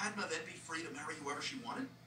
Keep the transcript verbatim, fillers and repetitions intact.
Padma then be free to marry whoever she wanted?